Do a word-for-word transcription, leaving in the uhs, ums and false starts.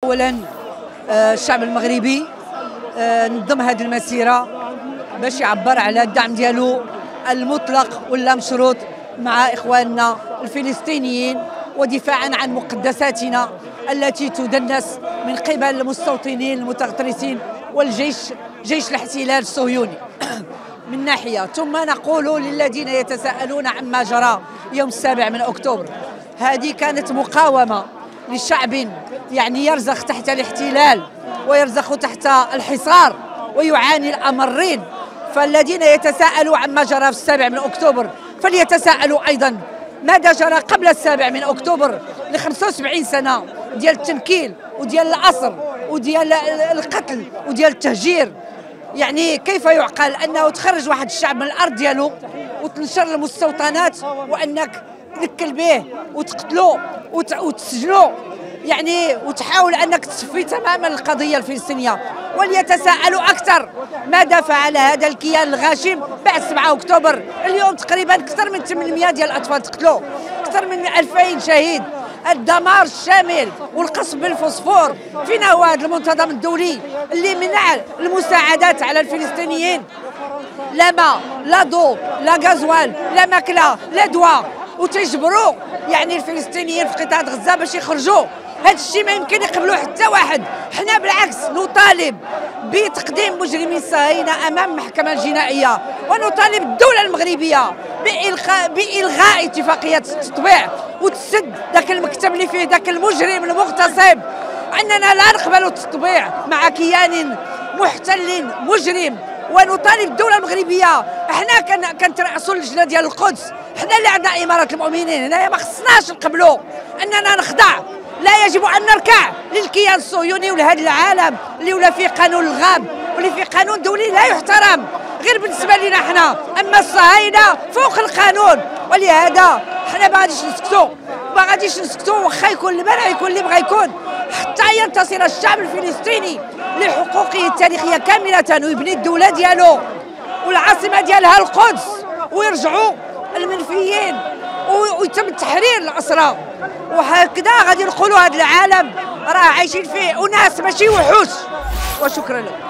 اولا الشعب المغربي نظم هذه المسيره باش يعبر على الدعم ديالو المطلق ولا مشروط مع اخواننا الفلسطينيين، ودفاعا عن مقدساتنا التي تدنس من قبل المستوطنين المتغطرسين والجيش جيش الاحتلال الصهيوني من ناحيه. ثم نقول للذين يتساءلون عما جرى يوم السابع من اكتوبر، هذه كانت مقاومه لشعب يعني يرزخ تحت الاحتلال ويرزخ تحت الحصار ويعاني الامرين. فالذين يتساءلوا عما جرى في السابع من اكتوبر فليتساءلوا ايضا ماذا جرى قبل السابع من اكتوبر ل خمسة وسبعين سنه ديال التنكيل وديال الاسر وديال القتل وديال التهجير. يعني كيف يعقل انه تخرج واحد الشعب من الارض ديالو وتنشر المستوطنات وانك تنكل به وتقتلو وتسجنو، يعني وتحاول انك تصفي تماما القضيه الفلسطينيه. وليتساءلوا اكثر ماذا فعل هذا الكيان الغاشم بعد سبعة اكتوبر. اليوم تقريبا اكثر من ثمانمئة ديال الاطفال تقتلوا، اكثر من ألفين شهيد، الدمار الشامل والقصف بالفوسفور. فين هو هذا المنتظم الدولي اللي منع المساعدات على الفلسطينيين؟ لا ماء لا ضوء لا غازوال لا ماكله لا دواء، وتجبروا يعني الفلسطينيين في قطاع غزه باش يخرجوا. هذا الشيء ما يمكن يقبلوه حتى واحد. حنا بالعكس نطالب بتقديم مجرمي الصهاينه امام المحكمه الجنائيه، ونطالب الدوله المغربيه بإلغاء بإلغاء اتفاقيه التطبيع وتسد ذاك المكتب اللي فيه ذاك المجرم المغتصب. اننا لا نقبل التطبيع مع كيان محتل مجرم. ونطالب الدوله المغربيه، احنا كنترأسوا اللجنه ديال القدس، احنا اللي عندنا اماره المؤمنين هنايا، ما خصناش نقبلوا اننا نخضع. لا يجب ان نركع للكيان الصهيوني ولهذا العالم اللي ولا فيه قانون الغاب واللي فيه قانون دولي لا يحترم غير بالنسبه لنا احنا، اما الصهاينه فوق القانون. ولهذا احنا ما غاديش نسكتوا، ما غاديش نسكتوا واخا يكون المنع يكون اللي بغى يكون، حتى ينتصر الشعب الفلسطيني لحقوقه التاريخيه كامله ويبني الدوله ديالو والعاصمه ديالها القدس، ويرجعوا المنفيين ويتم تحرير الاسرى. وهكذا غادي نقولوا هذا العالم راه عايشين فيه اناس ماشي وحوش. وشكرا لكم.